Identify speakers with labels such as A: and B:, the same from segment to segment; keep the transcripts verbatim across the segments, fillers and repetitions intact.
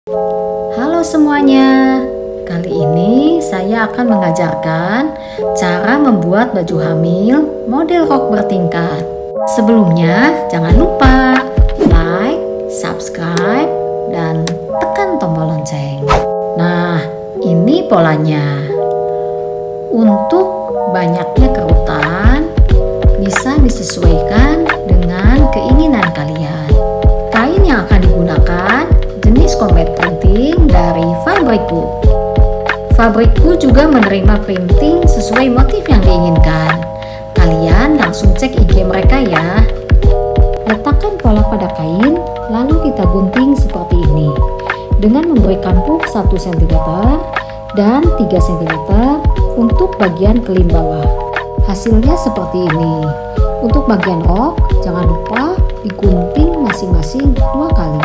A: Halo semuanya, kali ini saya akan mengajarkan cara membuat baju hamil model rok bertingkat. Sebelumnya jangan lupa like, subscribe, dan tekan tombol lonceng. Nah, ini polanya. Untuk banyaknya kerutan bisa disesuaikan dengan keinginan kalian. Kain yang akan digunakan jenis combat printing dari Fabrikku. Fabrikku juga menerima printing sesuai motif yang diinginkan. Kalian langsung cek I G mereka ya. Letakkan pola pada kain, lalu kita gunting seperti ini. Dengan memberi kampuk satu sentimeter dan tiga sentimeter untuk bagian kelim bawah. Hasilnya seperti ini. Untuk bagian rok, jangan lupa digunting masing-masing dua kali.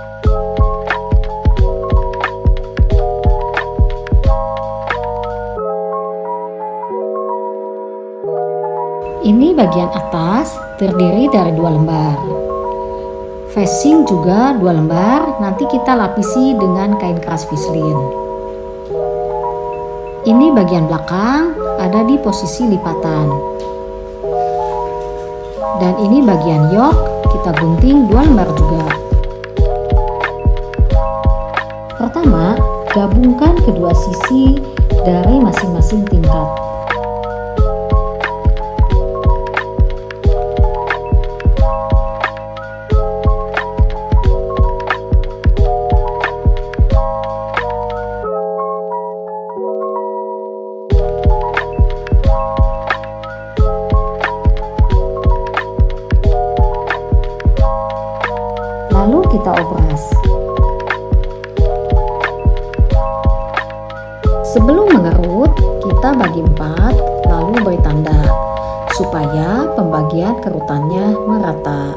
A: Ini bagian atas terdiri dari dua lembar. Facing juga dua lembar, nanti kita lapisi dengan kain keras vislin. Ini bagian belakang ada di posisi lipatan. Dan ini bagian yoke, kita gunting dua lembar juga. Pertama, gabungkan kedua sisi dari masing-masing tingkat. Lalu kita obras. Sebelum mengerut, kita bagi empat, lalu beri tanda supaya pembagian kerutannya merata.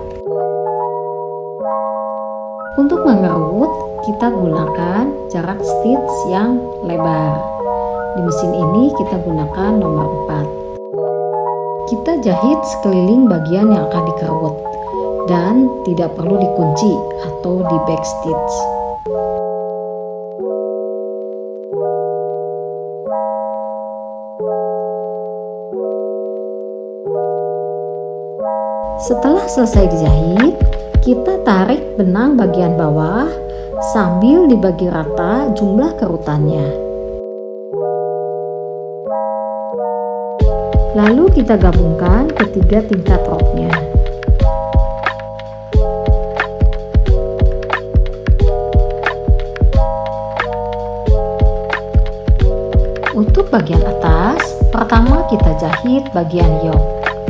A: Untuk mengerut, kita gunakan jarak stitch yang lebar. Di mesin ini kita gunakan nomor empat. Kita jahit sekeliling bagian yang akan dikerut dan tidak perlu dikunci atau di backstitch. Setelah selesai dijahit, kita tarik benang bagian bawah sambil dibagi rata jumlah kerutannya. Lalu kita gabungkan ketiga tingkat roknya. Untuk bagian atas, pertama kita jahit bagian yoke.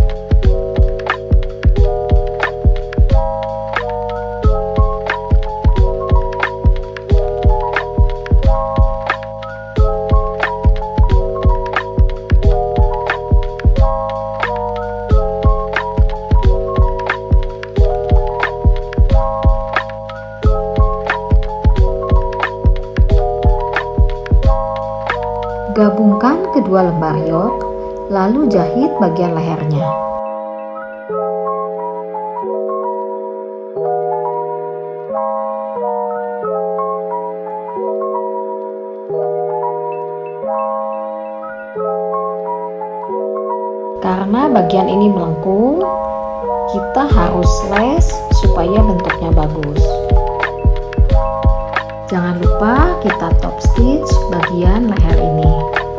A: Gabungkan kedua lembar yoke, lalu jahit bagian lehernya. Karena bagian ini melengkung, kita harus les supaya bentuknya bagus. Jangan lupa kita top stitch bagian leher ini.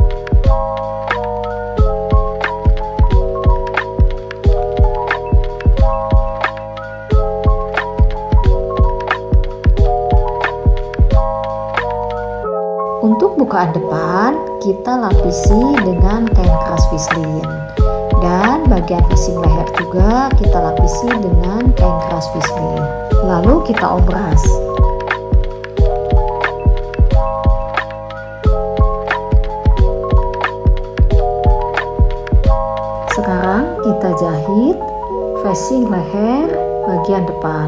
A: Untuk bukaan depan, kita lapisi dengan kain keras vislin. Dan bagian facing leher juga kita lapisi dengan kain keras vislin. Lalu kita obras. Sekarang kita jahit facing leher bagian depan.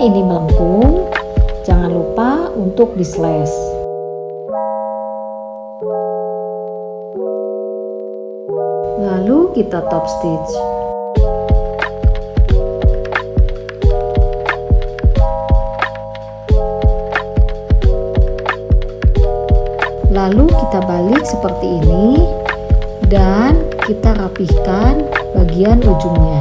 A: ini melengkung, jangan lupa untuk di-slash. Lalu kita top stitch. Lalu kita balik seperti ini dan kita rapihkan bagian ujungnya.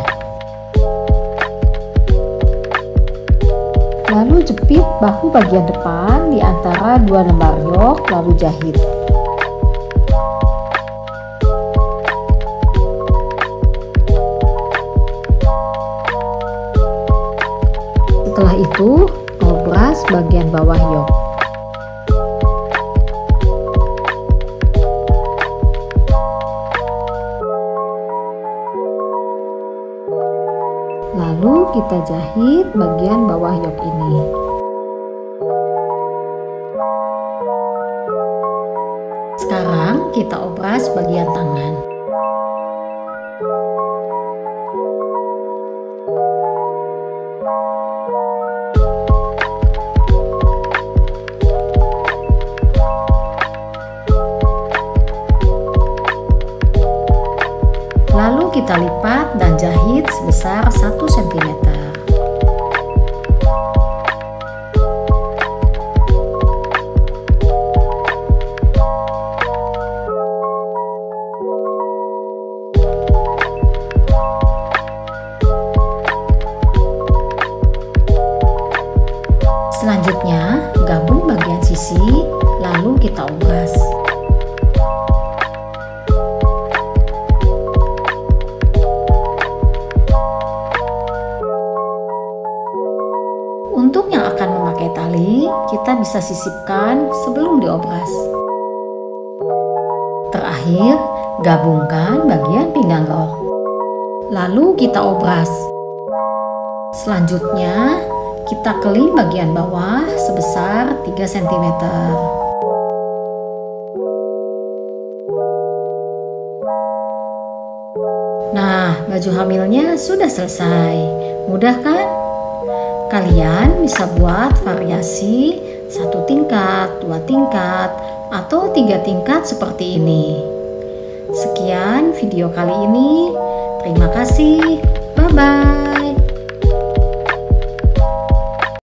A: Lalu jepit bahu bagian depan di antara dua lembar yok, lalu jahit. Setelah itu, obras bagian bawah yok. Lalu kita jahit bagian bawah yok ini. Sekarang kita obras bagian tangan. Lalu kita lipat dan jahit sebesar satu sentimeter. Selanjutnya, gabung bagian sisi, lalu kita obras. Untuk yang akan memakai tali, kita bisa sisipkan sebelum diobras. Terakhir, gabungkan bagian pinggang rok. Lalu kita obras. Selanjutnya, kita kelim bagian bawah sebesar tiga sentimeter. Nah, baju hamilnya sudah selesai. Mudah kan? Kalian bisa buat variasi satu tingkat, dua tingkat, atau tiga tingkat seperti ini. Sekian video kali ini. Terima kasih. Bye-bye.